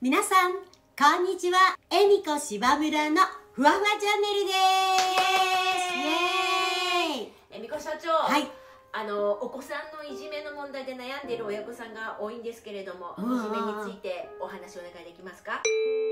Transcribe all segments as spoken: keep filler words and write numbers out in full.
皆さんこんにちは。えみこ芝村のふわふわチャンネルです。イエーイ。 えみこ社長、 はい、 あのお子さんのいじめの問題で悩んでいる親御さんが多いんですけれども、いじめについてお話をお願いできますか？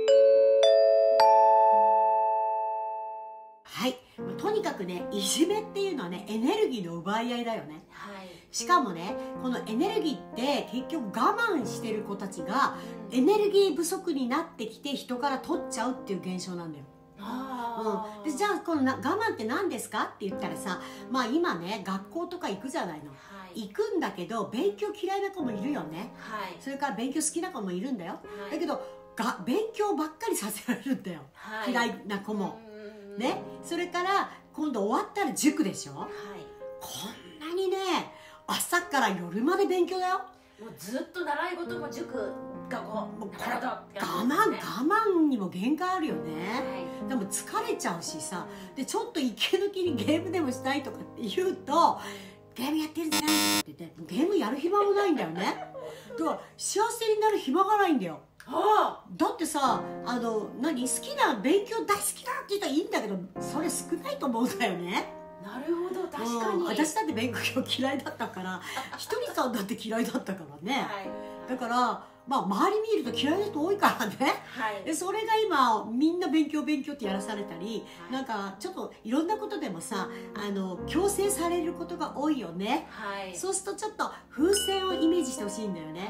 はい、とにかくね、いじめっていうのはね、エネルギーの奪い合いだよね。 はい、 しかもね、このエネルギーって結局我慢してる子たちがエネルギー不足になってきて人から取っちゃうっていう現象なんだよ。 あ、 うん、でじゃあこのな我慢って何ですかって言ったらさ、まあ今ね学校とか行くじゃないの、はい、行くんだけど勉強嫌いな子もいるよね、はい、それから勉強好きな子もいるんだよ、はい、だけどが勉強ばっかりさせられるんだよ、はい、嫌いな子もね。それから今度終わったら塾でしょ、はい、こんなにね朝から夜まで勉強だよ。 もうずっと習い事も塾学校もう体我慢我慢にも限界あるよね、はい、でも疲れちゃうしさ、でちょっと息抜きにゲームでもしたいとかって言うとゲームやってるじゃないって言ってゲームやる暇もないんだよね。だから幸せになる暇がないんだよ。はあ、だってさ、あの何好きな勉強大好きだって言ったらいいんだけど、それ少ないと思うんだよね。 なるほど、確かに、 うん、私だって勉強嫌いだったからひとりさんだって嫌いだったからね、はい、だからまあ周り見ると嫌いな人多いからね、はい、でそれが今みんな勉強勉強ってやらされたり、はい、なんかちょっといろんなことでもさあの強制されることが多いよね、はい、そうするとちょっと風船をイメージしてほしいんだよね、はい、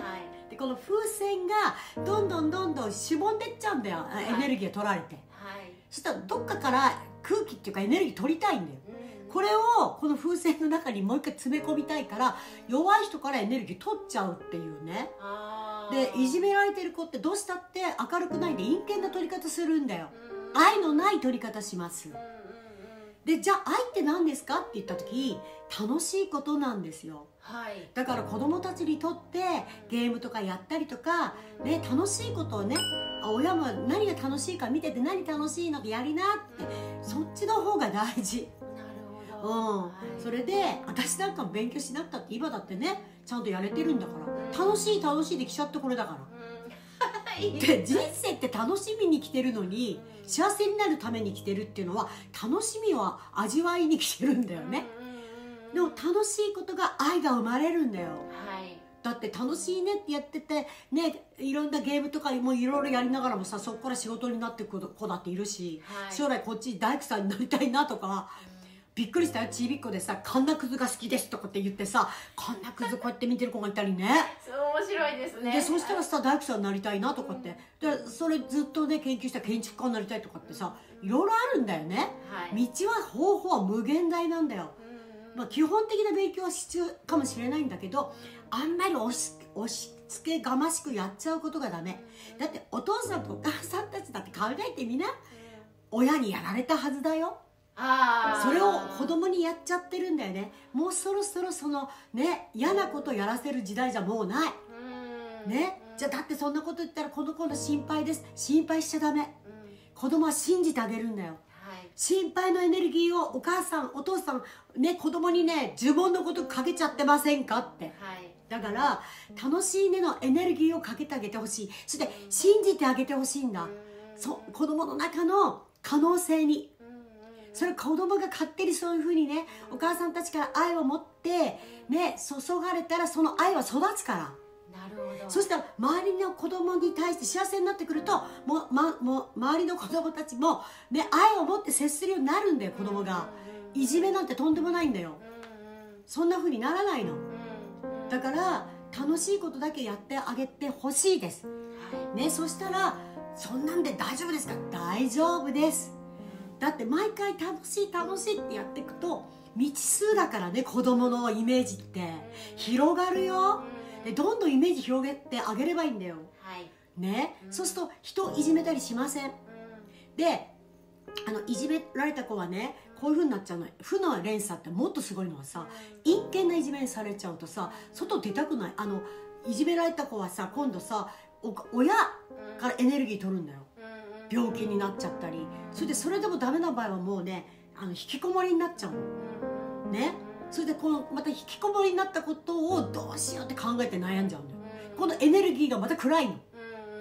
でこの風船がどんどんどんどんしぼんでっちゃうんだよ、はい、エネルギーを取られて、はい、そしたらどっかから空気っていうかエネルギー取りたいんだよ、うん、これをこの風船の中にもう一回詰め込みたいから弱い人からエネルギー取っちゃうっていうね。でいじめられてる子ってどうしたって明るくないで陰険な取り方するんだよ。愛のない取り方します。でじゃあ愛って何ですかって言った時楽しいことなんですよ、はい、だから子供たちにとってゲームとかやったりとか、ね、楽しいことをね親も何が楽しいか見てて何楽しいのってやりなってそっちの方が大事。うん、はい、それで私なんかも勉強しなくたって今だってねちゃんとやれてるんだから楽しい楽しいで来ちゃってこれだから、うん、で人生って楽しみに来てるのに幸せになるために来てるっていうのは楽しみは味わいに来てるんだよね。でも楽しいことが愛が生まれるんだよ、はい、だって楽しいねってやっててねいろんなゲームとかもいろいろやりながらもさそこから仕事になっていく子だっているし、はい、将来こっち大工さんになりたいなとかびっくりしたよ。ちびっこでさカンナくずが好きですとかって言ってさカンナくずこうやって見てる子がいたりねそう面白いですね。 でそしたらさ大工さんになりたいなとかって、うん、でそれずっとね研究した建築家になりたいとかってさいろいろあるんだよね、はい、道は方法は無限大なんだよ、うん、まあ、基本的な勉強は必要かもしれないんだけどあんまり押し押し付けがましくやっちゃうことがダメだって。お父さんとお母さんたちだって考えてみな、親にやられたはずだよ。あそれを子供にやっちゃってるんだよね。もうそろそろそのね嫌なことやらせる時代じゃもうないね。じゃあだってそんなこと言ったらこの子の心配です。心配しちゃダメ。子供は信じてあげるんだよ、はい、心配のエネルギーをお母さんお父さんね子供にね呪文のことかけちゃってませんかって、はい、だから楽しいねのエネルギーをかけてあげてほしい。そして信じてあげてほしいんだ。そ子供の中の可能性にそれ子供が勝手にそういうふうにねお母さんたちから愛を持ってね注がれたらその愛は育つから。なるほど。そしたら周りの子供に対して幸せになってくるともう、ま、もう周りの子供たちもね愛を持って接するようになるんだよ。子供がいじめなんてとんでもないんだよ。そんなふうにならないの。だから楽しいことだけやってあげてほしいです、ね、そしたらそんなんで大丈夫ですか？大丈夫です。だって毎回楽しい楽しいってやっていくと未知数だからね。子供のイメージって広がるよ。でどんどんイメージ広げてあげればいいんだよ、はいね、そうすると人をいじめたりしません。であのいじめられた子はねこういう風になっちゃうの。負の連鎖ってもっとすごいのはさ陰険ないじめにされちゃうとさ外出たくない。あのいじめられた子はさ今度さお親からエネルギー取るんだよ。病気になっちゃったりそれでそれでもダメな場合はもうねあの引きこもりになっちゃうのね。それでこのまた引きこもりになったことをどうしようって考えて悩んじゃうんだよ。このエネルギーがまた暗いの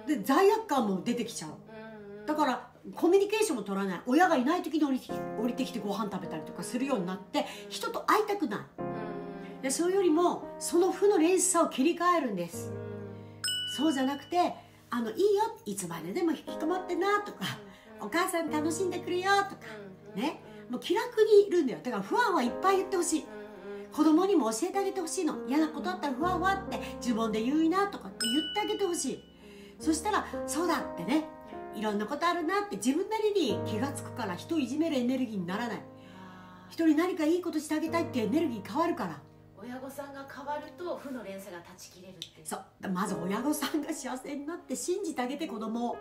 で罪悪感も出てきちゃう。だからコミュニケーションも取らない、親がいない時に降りて降りてきてご飯食べたりとかするようになって、人と会いたくない。でそれよりもその負の連鎖を切り替えるんです。そうじゃなくて、あのいいよ、いつまででも引きこもってなとか、お母さん楽しんでくるよとかね、もう気楽にいるんだよ。だから不安はいっぱい言ってほしい。子供にも教えてあげてほしいの。嫌なことあったら不安はって自分で言うなとかって言ってあげてほしい。そしたらそうだってね、いろんなことあるなって自分なりに気がつくから、人をいじめるエネルギーにならない。人に何かいいことしてあげたいっていうエネルギー変わるから。 親御さんが変わると負の連鎖が断ち切れるって。 そうまず親御さんが幸せになって信じてあげて、子供を、はい、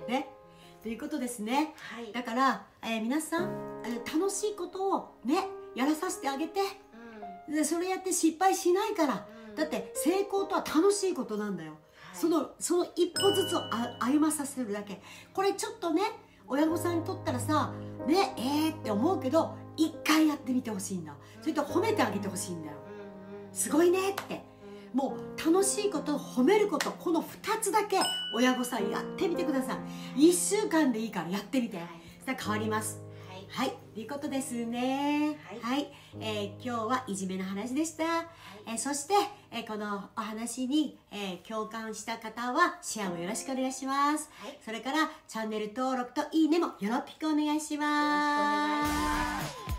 ねということですね、はい、だから、えー、皆さん、えー、楽しいことをねやらさせてあげて、うん、でそれやって失敗しないから、うん、だって成功とは楽しいことなんだよ、はい、そのその一歩ずつを歩まさせるだけ。これちょっとね親御さんにとったらさねえーって思うけど、一回やってみてほしいんだ。それと褒めてあげてほしいんだよ。すごいねって、もう楽しいことを褒めること、このふたつだけ親御さんやってみてください。いっしゅうかんでいいからやってみて、はい、そしたら変わります。はい、はい、ということですね。はい、はい、えー、今日はいじめの話でした。はい、えー、そして、えー、このお話に、えー、共感した方はシェアもよろしくお願いします。はい、それからチャンネル登録といいねもよろぴくお願いします。よろしくお願いします。